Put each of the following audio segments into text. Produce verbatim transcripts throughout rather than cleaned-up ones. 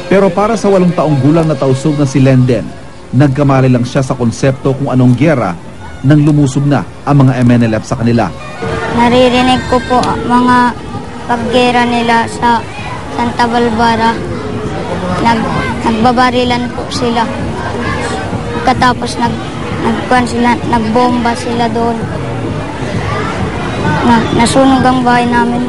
Pero para sa walong taong gulang na tausog na si Lenden, nagkamali lang siya sa konsepto kung anong gyera nang lumusog na ang mga M N L F sa kanila. Naririnig ko po mga paggera nila sa Santa Barbara. Nag, nagbabarilan po sila. Katapos nag, nagkuhan sila, nagbomba sila doon. Na, nasunog ang bahay namin.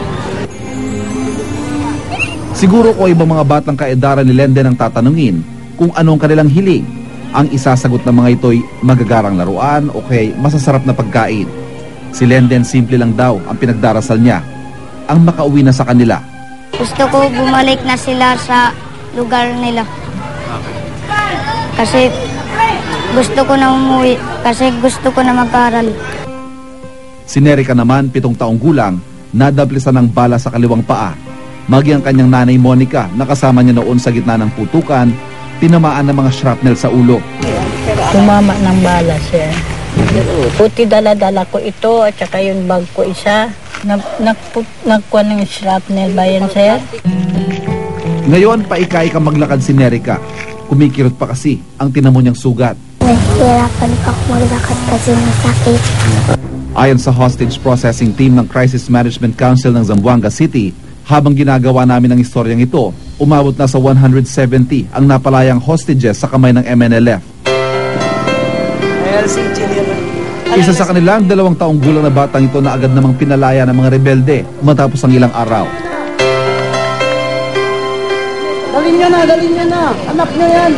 Siguro ko ibang mga batang kaedaran ni Lenden ang tatanungin kung anong kanilang hiling. Ang isasagot ng mga ito'y magagarang laruan o kay masasarap na pagkain. Si Lenden simple lang daw ang pinagdarasal niya, ang makauwi na sa kanila. Gusto ko bumalik na sila sa lugar nila. Kasi gusto ko na umuwi, kasi gusto ko na mag-aral. Si Nerica naman, pitong taong gulang, nadaplisan ng bala sa kaliwang paa. Maging ang kanyang nanay Monica, nakasama niya noon sa gitna ng putukan, tinamaan ng mga shrapnel sa ulo. Tumama ng bala siya. Puti dala-dala ko ito at saka yung bag ko isa. Nagkuha ng shrapnel ba yan, sir? Ngayon, paikay ka maglakad si Nerica. Kumikirot pa kasi ang tinamo niyang sugat. Nahihirapan pa ako maglakad kasi masakit. Ayon sa hostage processing team ng Crisis Management Council ng Zamboanga City, habang ginagawa namin ang istoryang ito, umabot na sa one hundred seventy ang napalayang hostages sa kamay ng M N L F. Isa sa kanila ang dalawang taong gulang na batang ito na agad namang pinalaya ng mga rebelde matapos ang ilang araw. Dalin niya na, dalin niya na. Anak niya yan.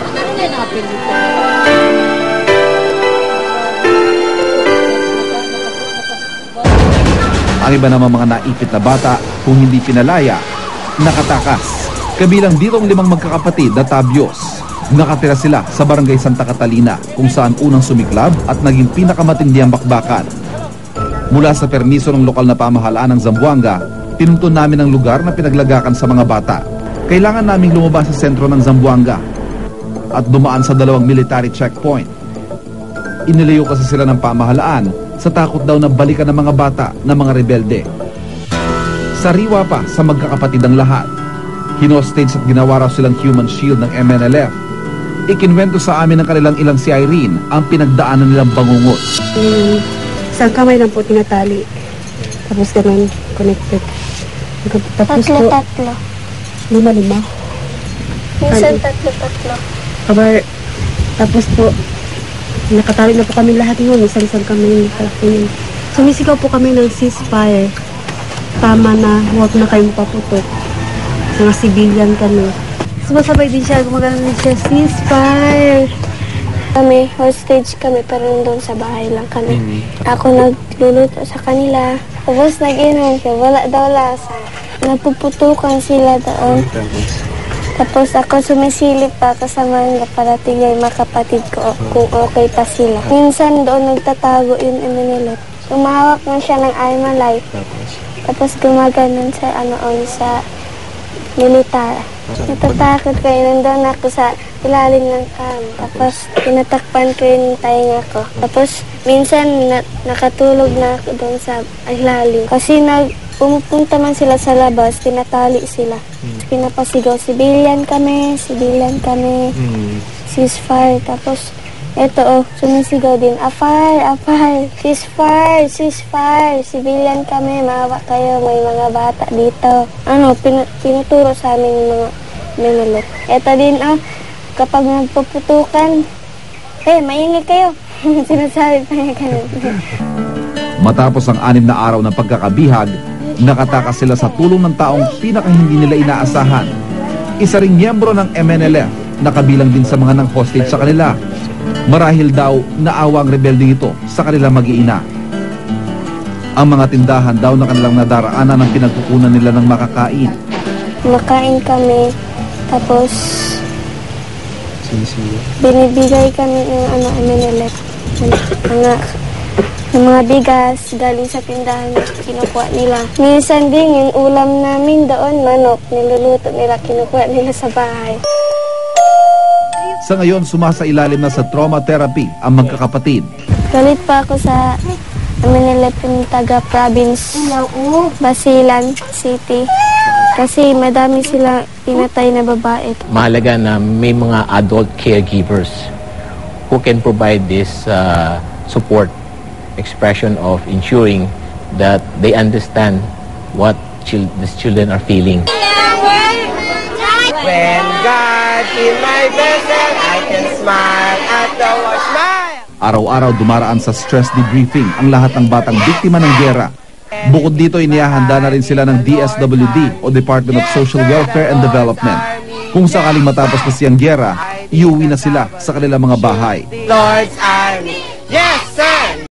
Ang iba naman mga naipit na bata, kung hindi pinalaya, nakatakas. Kabilang dito ang limang magkakapatid na Tabyos. Nakatira sila sa barangay Santa Catalina, kung saan unang sumiklab at naging pinakamatindihang bakbakan. Mula sa permiso ng lokal na pamahalaan ng Zamboanga, pinuntun namin ang lugar na pinaglagakan sa mga bata. Kailangan naming lumabas sa sentro ng Zamboanga at dumaan sa dalawang military checkpoint. Inilayo kasi sila ng pamahalaan sa takot daw na balikan ng mga bata ng mga rebelde. Sariwa pa sa magkakapatid ang lahat. Hinostage at ginawa raw silang human shield ng M N L F. Ikinwento sa amin ng kanilang ilang si Irene ang pinagdaanan nilang bangungot. Hmm, isang kamay lang po tinatali. Tapos ganun, connected. Tapos Tatlo, po, tatlo. lima, lima. Minsan tatlo, tatlo. Kabar, tapos po, nakatali na po kami lahat yun. Isang-isang kami nakalakinin. Sumisigaw po kami ng ceasefire. Tama na, huwag na kayong paputok. Mga civilian kami. Sumasabay din siya, gumagana din siya, ceasefire. Kami, hostage kami, pero nandun sa bahay lang kami. Mm-hmm. Ako nagluluto sa kanila. Tapos nag-inom siya, wala daw lasa. Napuputukan sila doon. Tapos ako sumisilip pa kasama nga para tingnan yung mga kapatid ko kung okay pa sila. Minsan doon nagtatago yung M N L F. Umahawak na siya ng Armalite. Tapos gumaganon sa ano on sa militar. Natatakot ko yun. Nandun ako sa ilalim ng cam. Tapos tinatakpan ko yung tainga ko. Tapos minsan na, nakatulog na ako doon sa ilalim. Kasi nag pumupunta man sila sa labas, tinatali sila. Pinapasigaw, civilian kami, civilian kami, mm. ceasefire. Tapos, eto oh, sumisigaw din, afire, afire, ceasefire, ceasefire, civilian kami, maawa kayo, may mga bata dito. Ano, pin pinuturo sa amin yung mga minulot. Eto din oh, kapag nagpuputukan, eh, maingay kayo. Sinasabi pa niya ganun. Matapos ang anim na araw ng pagkakabihag, nakatakas sila sa tulong ng taong pinaka hindi nila inaasahan. Isa ring miyembro ng M N L F na kabilang din sa mga nang hostage sa kanila. Marahil daw naawa ang rebelding ito sa kanilang mag-iina. Ang mga tindahan daw na kanilang nadaraanan ang pinagkukunan nila ng makakain. Makain kami, tapos binibigay kami ng ano, M N L F. Mga Yung mga bigas, galing sa tindahan, kinukuha nila. Minsan din, yung ulam namin doon, manok, niluluto nila, kinukuha nila sa bahay. Sa ngayon, sumasailalim na sa trauma therapy ang magkakapatid. Galit pa ako sa M N L F yung taga-province, Basilan City. Kasi madami sila pinatay na babae. Mahalaga na may mga adult caregivers who can provide this uh, support, expression of ensuring that they understand what chil- these children are feeling. When God in my vessel, I can smile at the world smile. Araw-araw dumaraan sa stress debriefing ang lahat ng batang biktima ng giyera. Bukod dito, inihahanda na rin sila ng D S W D o Department of Social Welfare and Development. Kung sakaling matapos na siyang giyera, iuwi na sila sa kanilang mga bahay. Lord's army.